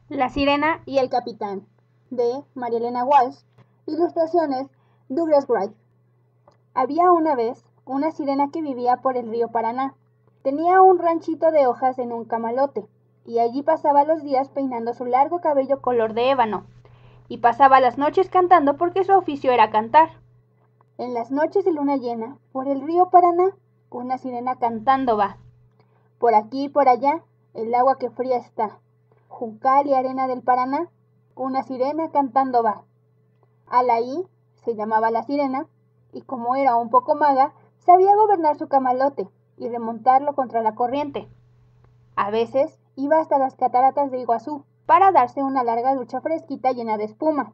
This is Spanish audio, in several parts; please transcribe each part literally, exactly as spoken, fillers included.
La sirena y el capitán, de María Elena Walsh, ilustraciones Douglas Wright. Había una vez una sirena que vivía por el río Paraná. Tenía un ranchito de hojas en un camalote, y allí pasaba los días peinando su largo cabello color de ébano, y pasaba las noches cantando porque su oficio era cantar. En las noches de luna llena, por el río Paraná, una sirena cantando va. Por aquí y por allá, el agua que fría está. Juncal y arena del Paraná, una sirena cantando va. Alaí se llamaba la sirena, y como era un poco maga, sabía gobernar su camalote y remontarlo contra la corriente. A veces iba hasta las cataratas de Iguazú para darse una larga ducha fresquita llena de espuma.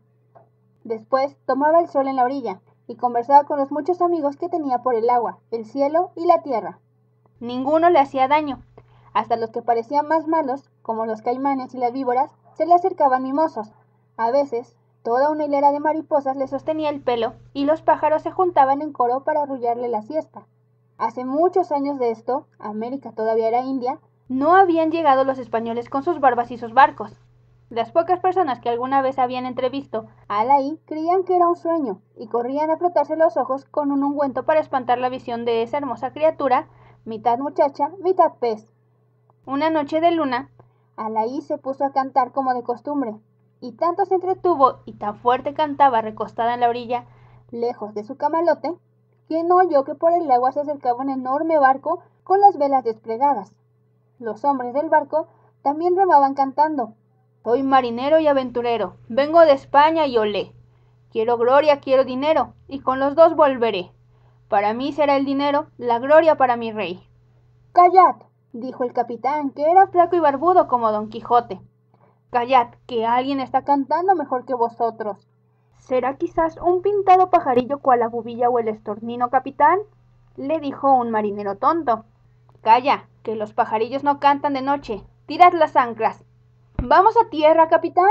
Después tomaba el sol en la orilla y conversaba con los muchos amigos que tenía por el agua, el cielo y la tierra. Ninguno le hacía daño. Hasta los que parecían más malos, como los caimanes y las víboras, se le acercaban mimosos. A veces, toda una hilera de mariposas le sostenía el pelo y los pájaros se juntaban en coro para arrullarle la siesta. Hace muchos años de esto, América todavía era India, no habían llegado los españoles con sus barbas y sus barcos. Las pocas personas que alguna vez habían entrevisto a Alaí creían que era un sueño y corrían a frotarse los ojos con un ungüento para espantar la visión de esa hermosa criatura, mitad muchacha, mitad pez. Una noche de luna, Alaí se puso a cantar como de costumbre, y tanto se entretuvo y tan fuerte cantaba recostada en la orilla, lejos de su camalote, que no oyó que por el agua se acercaba un enorme barco con las velas desplegadas. Los hombres del barco también remaban cantando. Soy marinero y aventurero, vengo de España y olé. Quiero gloria, quiero dinero, y con los dos volveré. Para mí será el dinero, la gloria para mi rey. Callad, dijo el capitán, que era flaco y barbudo como Don Quijote. Callad, que alguien está cantando mejor que vosotros. ¿Será quizás un pintado pajarillo cual la bubilla o el estornino, capitán? Le dijo un marinero tonto. Calla, que los pajarillos no cantan de noche. Tirad las anclas. ¿Vamos a tierra, capitán?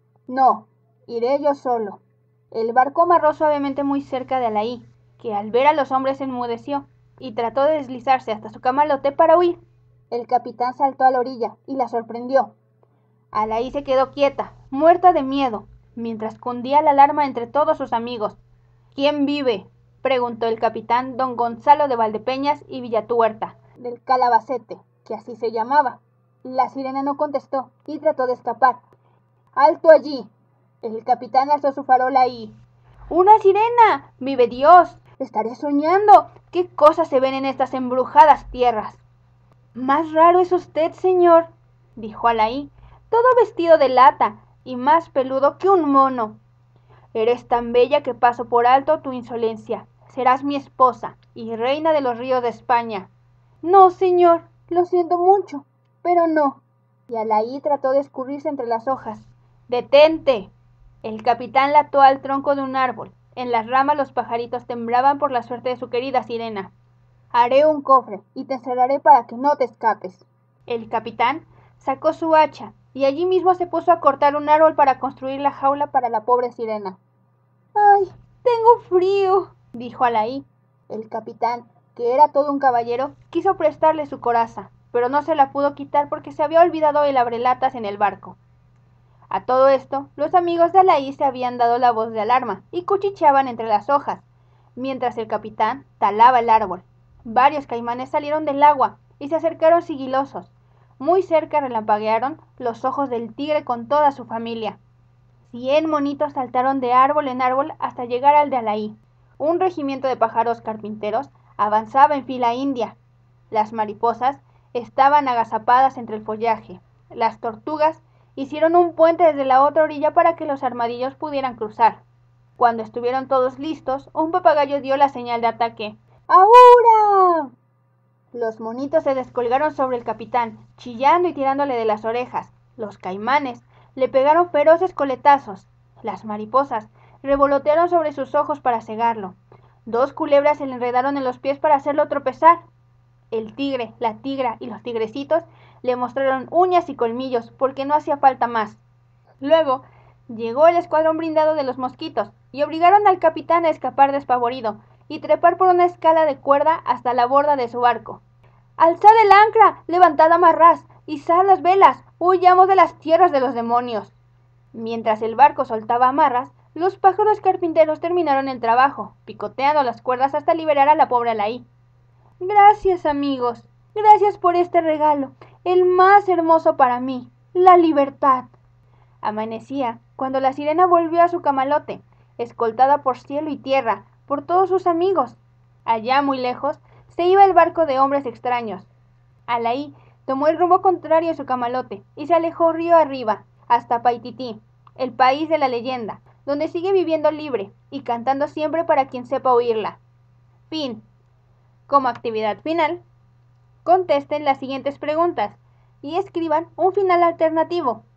No, iré yo solo. El barco amarró suavemente muy cerca de Alaí, que al ver a los hombres enmudeció y trató de deslizarse hasta su camalote para huir. El capitán saltó a la orilla y la sorprendió. Alaí se quedó quieta, muerta de miedo, mientras cundía la alarma entre todos sus amigos. ¿Quién vive?, preguntó el capitán don Gonzalo de Valdepeñas y Villatuerta, del Calabacete, que así se llamaba. La sirena no contestó y trató de escapar. ¡Alto allí! El capitán alzó su farola y... ¡Una sirena! ¡Vive Dios! ¡Estaré soñando! ¿Qué cosas se ven en estas embrujadas tierras? Más raro es usted, señor, dijo Alaí, todo vestido de lata y más peludo que un mono. Eres tan bella que paso por alto tu insolencia. Serás mi esposa y reina de los ríos de España. No, señor, lo siento mucho, pero no. Y Alaí trató de escurrirse entre las hojas. ¡Detente! El capitán la ató al tronco de un árbol. En las ramas los pajaritos temblaban por la suerte de su querida sirena. Haré un cofre y te encerraré para que no te escapes. El capitán sacó su hacha y allí mismo se puso a cortar un árbol para construir la jaula para la pobre sirena. ¡Ay, tengo frío!, dijo Alaí. El capitán, que era todo un caballero, quiso prestarle su coraza, pero no se la pudo quitar porque se había olvidado el abrelatas en el barco. A todo esto, los amigos de Alaí se habían dado la voz de alarma y cuchicheaban entre las hojas, mientras el capitán talaba el árbol. Varios caimanes salieron del agua y se acercaron sigilosos. Muy cerca relampaguearon los ojos del tigre con toda su familia. Cien monitos saltaron de árbol en árbol hasta llegar al de Alaí. Un regimiento de pájaros carpinteros avanzaba en fila india. Las mariposas estaban agazapadas entre el follaje. Las tortugas hicieron un puente desde la otra orilla para que los armadillos pudieran cruzar. Cuando estuvieron todos listos, un papagayo dio la señal de ataque. ¡Ahura! Los monitos se descolgaron sobre el capitán, chillando y tirándole de las orejas. Los caimanes le pegaron feroces coletazos. Las mariposas revolotearon sobre sus ojos para cegarlo. Dos culebras se le enredaron en los pies para hacerlo tropezar. El tigre, la tigra y los tigrecitos le mostraron uñas y colmillos porque no hacía falta más. Luego llegó el escuadrón blindado de los mosquitos y obligaron al capitán a escapar despavorido y trepar por una escala de cuerda hasta la borda de su barco. ¡Alzad el ancla! ¡Levantad amarrás! ¡Izad las velas! Huyamos de las tierras de los demonios. Mientras el barco soltaba amarras, los pájaros carpinteros terminaron el trabajo, picoteando las cuerdas hasta liberar a la pobre Alaí. Gracias, amigos. Gracias por este regalo, el más hermoso para mí, la libertad. Amanecía cuando la sirena volvió a su camalote, escoltada por cielo y tierra, por todos sus amigos. Allá muy lejos se iba el barco de hombres extraños. Alaí tomó el rumbo contrario a su camalote y se alejó río arriba, hasta Paitití, el país de la leyenda, donde sigue viviendo libre y cantando siempre para quien sepa oírla. Fin. Como actividad final, contesten las siguientes preguntas y escriban un final alternativo.